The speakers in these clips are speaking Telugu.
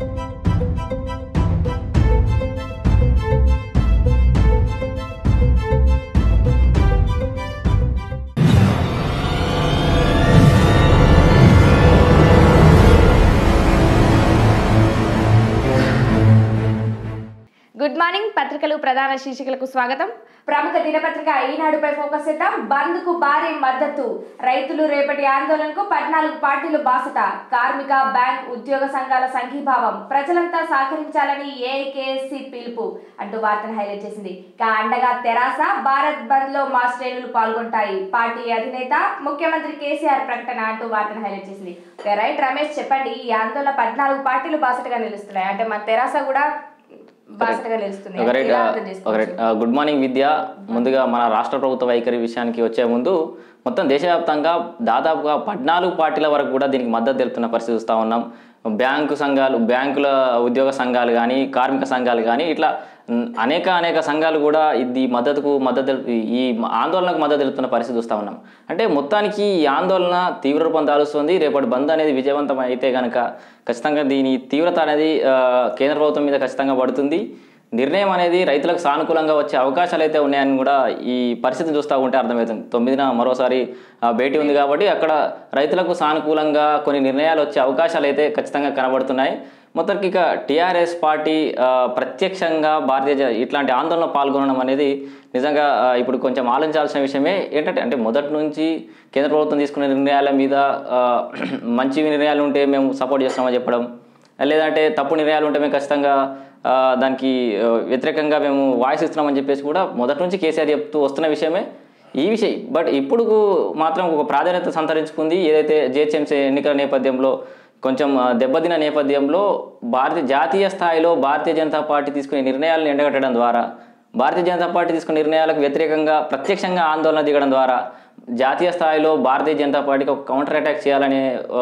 గుడ్ మార్నింగ్ పత్రికలు ప్రధాన శీర్షికలకు స్వాగతం. ప్రముఖ దినపత్రిక ఈనాడుపై ఫోకస్ చేద్దాం. బంద్ కు భారీ మద్దతు, రైతులు రేపటి ఆందోళనకు 14 పార్టీలు బాసట, కార్మిక బ్యాంక్ ఉద్యోగ సంఘాల సంఘీభావం, ప్రజలంతా సహకరించాలని ఏఐకేఎస్సీ పిలుపు అంటూ వార్తను హైలైట్ చేసింది. అండగా తెరాస, భారత్ బంద్ లో మా శ్రేణులు పాల్గొంటాయి, పార్టీ అధినేత ముఖ్యమంత్రి కేసీఆర్ ప్రకటన అంటూ వార్తను హైలైట్ చేసింది. రైట్ రమేష్, చెప్పండి, ఈ ఆందోళన 14 పార్టీలు బాసటగా నిలుస్తున్నాయి అంటే మన తెరాస కూడా గుడ్ మార్నింగ్ విద్య. ముందుగా మన రాష్ట్ర ప్రభుత్వ వైఖరి విషయానికి వచ్చే ముందు మొత్తం దేశవ్యాప్తంగా దాదాపుగా 14 పార్టీల వరకు కూడా దీనికి మద్దతు తెలుపుతున్న పరిస్థితి చూస్తూ ఉన్నాం. బ్యాంకు సంఘాలు, బ్యాంకుల ఉద్యోగ సంఘాలు కానీ, కార్మిక సంఘాలు కానీ, ఇట్లా అనేక సంఘాలు కూడా ఈ ఆందోళనకు మద్దతు తెలుపుతున్న పరిస్థితి చూస్తూ ఉన్నాం. అంటే మొత్తానికి ఈ ఆందోళన తీవ్ర రూపం దాలుస్తుంది. రేపటి బంద్ అనేది విజయవంతం అయితే కనుక ఖచ్చితంగా దీని తీవ్రత అనేది కేంద్ర ప్రభుత్వం మీద ఖచ్చితంగా పడుతుంది. నిర్ణయం అనేది రైతులకు సానుకూలంగా వచ్చే అవకాశాలు అయితే ఉన్నాయని కూడా ఈ పరిస్థితి చూస్తూ ఉంటే అర్థమవుతుంది. 9న మరోసారి భేటీ ఉంది కాబట్టి అక్కడ రైతులకు సానుకూలంగా కొన్ని నిర్ణయాలు వచ్చే అవకాశాలు అయితే ఖచ్చితంగా కనబడుతున్నాయి. మొత్తానికి ఇక టీఆర్ఎస్ పార్టీ ప్రత్యక్షంగా ఇట్లాంటి ఆందోళనలో పాల్గొనడం అనేది నిజంగా ఇప్పుడు కొంచెం ఆలోచించాల్సిన విషయమే. ఏంటంటే అంటే మొదటి నుంచి కేంద్ర ప్రభుత్వం తీసుకునే నిర్ణయాల మీద మంచి నిర్ణయాలు ఉంటే మేము సపోర్ట్ చేస్తామని చెప్పడం, లేదంటే తప్పు నిర్ణయాలు ఉంటే మేము ఖచ్చితంగా దానికి వ్యతిరేకంగా మేము వాయిస్ ఇస్తున్నామని చెప్పేసి కూడా మొదటి నుంచి కేసీఆర్ చెప్తూ వస్తున్న విషయమే ఈ విషయం. బట్ ఇప్పుడు మాత్రం ఒక ప్రాధాన్యత సంతరించుకుంది. ఏదైతే జిహెచ్ఎంసీ ఎన్నికల నేపథ్యంలో కొంచెం దెబ్బతిన నేపథ్యంలో జాతీయ స్థాయిలో భారతీయ జనతా పార్టీ తీసుకునే నిర్ణయాలను ఎండగట్టడం ద్వారా, భారతీయ జనతా పార్టీ తీసుకునే నిర్ణయాలకు వ్యతిరేకంగా ప్రత్యక్షంగా ఆందోళన దిగడం ద్వారా జాతీయ స్థాయిలో భారతీయ జనతా పార్టీకి ఒక కౌంటర్ అటాక్ చేయాలనే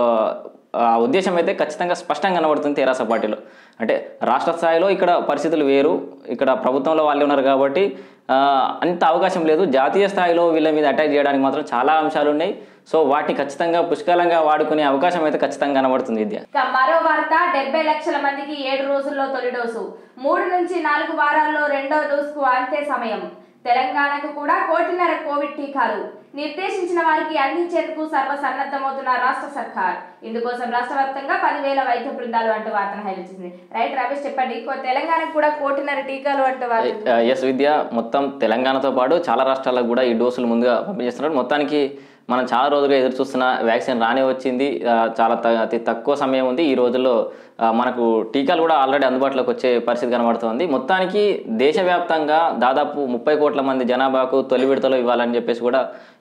ఉద్దేశం అయితే ఖచ్చితంగా స్పష్టంగా కనబడుతుంది తెరాస పార్టీలో. అంటే రాష్ట్ర స్థాయిలో ఇక్కడ పరిస్థితులు వేరు, ఇక్కడ ప్రభుత్వంలో వాళ్ళే ఉన్నారు కాబట్టి అంత అవకాశం లేదు. జాతీయ స్థాయిలో వీళ్ళ మీద అటాక్ చేయడానికి మాత్రం చాలా అంశాలు ఉన్నాయి. సో వాటిని ఖచ్చితంగా పుష్కలంగా వాడుకునే అవకాశం అయితే ఖచ్చితంగా కనబడుతుంది. విద్య మరో వార్త, 70 లక్షల మందికి 7 రోజుల్లో తొలి డోసు, 3 నుంచి 4 వారాల్లో రెండో డోసుకు అంతే సమయం. తెలంగాణకు కూడా 1.5 కోటి కోవిడ్ టీకాలు నిర్దేశించిన వారికి అందించేందుకు సర్వసన్నద్ధమవుతున్న రాష్ట్ర సర్కార్. ఇందుకోసం రాష్ట్ర వ్యాప్తంగా 10,000 వైద్య బృందాలు అంటూ వార్తను హైలైట్ చేసింది. రైట్ రమేష్, చెప్పండి, తెలంగాణకు కూడా 1.5 కోటి టీకాలు అంటూ ఎస్ విద్య, మొత్తం తెలంగాణతో పాటు చాలా రాష్ట్రాలకు కూడా ఈ డోసులు ముందుగా పంపించేస్తున్నారు. మొత్తానికి మనం చాలా రోజులుగా ఎదురు చూస్తున్న వ్యాక్సిన్ రానే వచ్చింది. చాలా అతి తక్కువ సమయం ఉంది. ఈ రోజుల్లో మనకు టీకాలు కూడా ఆల్రెడీ అందుబాటులోకి వచ్చే పరిస్థితి కనబడుతుంది. మొత్తానికి దేశవ్యాప్తంగా దాదాపు 30 కోట్ల మంది జనాభాకు తొలి విడతలో ఇవ్వాలని చెప్పేసి కూడా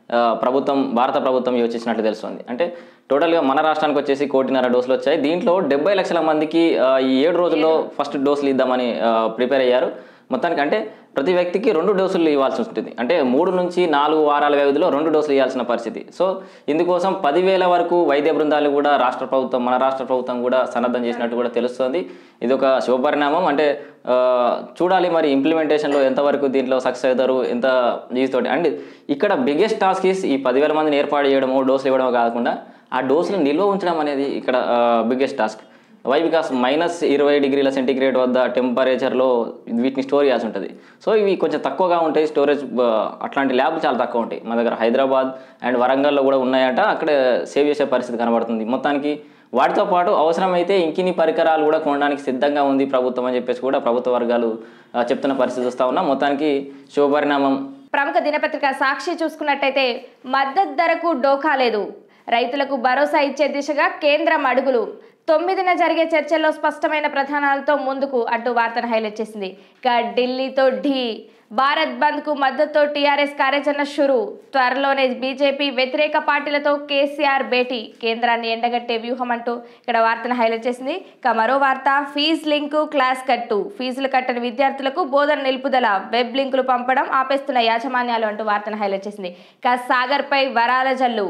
భారత ప్రభుత్వం యోచించినట్లు తెలుస్తుంది. అంటే టోటల్గా మన రాష్ట్రానికి వచ్చేసి 1.5 కోటి డోసులు వచ్చాయి. దీంట్లో 70 లక్షల మందికి ఈ 7 రోజుల్లో ఫస్ట్ డోసులు ఇద్దామని ప్రిపేర్ అయ్యారు. మొత్తానికి అంటే ప్రతి వ్యక్తికి 2 డోసులు ఇవ్వాల్సి ఉంటుంది. అంటే 3 నుంచి 4 వారాల వ్యవధిలో 2 డోసులు ఇవ్వాల్సిన పరిస్థితి. సో ఇందుకోసం 10,000 వరకు వైద్య బృందాలు కూడా మన రాష్ట్ర ప్రభుత్వం కూడా సన్నద్ధం చేసినట్టు కూడా తెలుస్తుంది. ఇది ఒక శుభపరిణామం. అంటే చూడాలి మరి ఇంప్లిమెంటేషన్లో ఎంతవరకు దీంట్లో సక్సెస్ అవుతారు, ఎంత ఈజీతోటి. అండ్ ఇక్కడ బిగ్గెస్ట్ టాస్క్ ఈస్ ఈ 10,000 మందిని ఏర్పాటు చేయడము, డోసులు ఇవ్వడము కాకుండా ఆ డోసులు నిల్వ ఉంచడం అనేది ఇక్కడ బిగ్గెస్ట్ టాస్క్. వై బికాస్ -20 డిగ్రీల సెంటీగ్రేడ్ వద్ద టెంపరేచర్లో వీటిని స్టోర్ చేయాల్సి ఉంటుంది. సో ఇవి కొంచెం తక్కువగా ఉంటాయి స్టోరేజ్. అట్లాంటి ల్యాబ్లు చాలా తక్కువ ఉంటాయి. మన దగ్గర హైదరాబాద్ అండ్ వరంగల్లో కూడా ఉన్నాయంట. అక్కడ సేవ్ చేసే పరిస్థితి కనబడుతుంది. మొత్తానికి వాటితో పాటు అవసరమైతే ఇంకిన్ని పరికరాలు కూడా కొనడానికి సిద్ధంగా ఉంది ప్రభుత్వం అని చెప్పేసి కూడా ప్రభుత్వ వర్గాలు చెప్తున్న పరిస్థితి చూస్తూ ఉన్నాం. మొత్తానికి శుభపరిణామం. ప్రముఖ దినపత్రిక సాక్షి చూసుకున్నట్టయితే మద్దతు ధరకు డోకా లేదు, రైతులకు భరోసా ఇచ్చే దిశగా కేంద్రం అడుగులు, 9న జరిగే చర్చల్లో స్పష్టమైన ప్రధానాలతో ముందుకు అంటూ వార్తను హైలైట్ చేసింది. ఇక ఢిల్లీతో ఢీ, భారత్ బంద్కు మద్దతుతో టీఆర్ఎస్ కార్యాచరణ షురు, త్వరలోనే బీజేపీ వ్యతిరేక పార్టీలతో కేసీఆర్ భేటీ, కేంద్రాన్ని ఎండగట్టే వ్యూహం అంటూ ఇక్కడ వార్తను హైలైట్ చేసింది. ఇక మరో వార్త, ఫీజు లింకు క్లాస్ కట్టు, ఫీజులు కట్టని విద్యార్థులకు బోధన నిలుపుదల, వెబ్ లింకులు పంపడం ఆపేస్తున్న యాజమాన్యాలు అంటూ వార్తను హైలైట్ చేసింది. ఇక సాగర్పై వరాల జల్లు,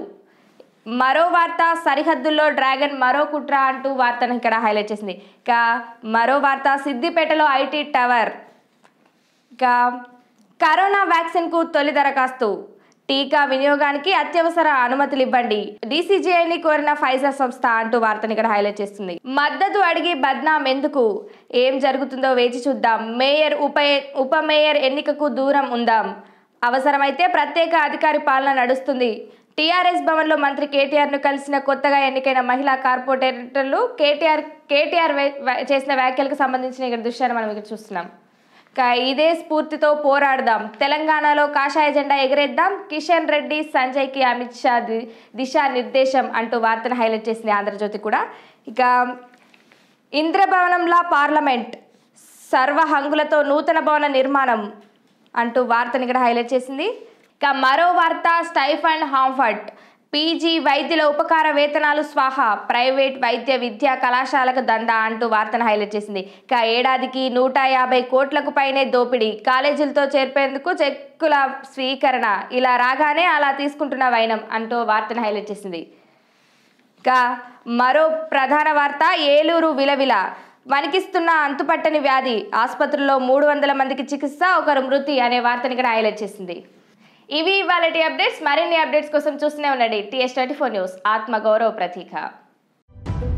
మరో వార్త, సరిహద్దుల్లో డ్రాగన్ మరో కుట్ర అంటూ వార్తను ఇక్కడ హైలైట్ చేసింది. ఇక మరో వార్త, సిద్దిపేటలో ఐటీ టవర్, ఇక కరోనా వ్యాక్సిన్కు తొలి దరఖాస్తు, టీకా వినియోగానికి అత్యవసర అనుమతులు ఇవ్వండి, డీసీజీఐని కోరిన ఫైజర్ సంస్థ అంటూ వార్తని ఇక్కడ హైలైట్ చేస్తుంది. మద్దతు అడిగి బద్నాం ఎందుకు, ఏం జరుగుతుందో వేచి చూద్దాం, మేయర్ ఉప మేయర్ ఎన్నికకు దూరం ఉందాం, అవసరమైతే ప్రత్యేక అధికారి పాలన నడుస్తుంది. టీఆర్ఎస్ భవన్లో మంత్రి కేటీఆర్ను కలిసిన కొత్తగా ఎన్నికైన మహిళా కార్పొరేటర్లు కేటీఆర్ చేసిన వ్యాఖ్యలకు సంబంధించిన ఇక్కడ దృశ్యాన్ని మనం ఇక్కడ చూస్తున్నాం. ఇదే స్ఫూర్తితో పోరాడదాం, తెలంగాణలో కాషాయ జెండా ఎగరేద్దాం, కిషన్ రెడ్డి సంజయ్కి అమిత్ షా దిశా నిర్దేశం అంటూ వార్తను హైలైట్ చేసింది ఆంధ్రజ్యోతి కూడా. ఇక ఇంద్రభవనంలా పార్లమెంట్, సర్వ హంగులతో నూతన భవన నిర్మాణం అంటూ వార్తను ఇక్కడ హైలైట్ చేసింది. ఇక మరో వార్త, స్టైఫండ్ హాంఫర్ట్, పీజీ వైద్యుల ఉపకార వేతనాలు స్వాహా, ప్రైవేట్ వైద్య విద్యా కళాశాలకు దందా అంటూ వార్తను హైలైట్ చేసింది. ఇక ఏడాదికి 150 కోట్లకు పైనే దోపిడీ, కాలేజీలతో చేర్పేందుకు చెక్కుల స్వీకరణ, ఇలా రాగానే అలా తీసుకుంటున్న వైనం అంటూ వార్తను హైలైట్ చేసింది. ఇక మరో ప్రధాన వార్త, ఏలూరు విలవిల, వణికిస్తున్న అంతుపట్టని వ్యాధి, ఆసుపత్రుల్లో 300 మందికి చికిత్స, ఒకరు మృతి అనే వార్తని ఇక్కడ హైలైట్ చేసింది. ఇవి ఇవాళటి అప్డేట్స్. మరిన్ని అప్డేట్స్ కోసం చూస్తూనే ఉండండి TS24 న్యూస్, ఆత్మగౌరవ ప్రతీక.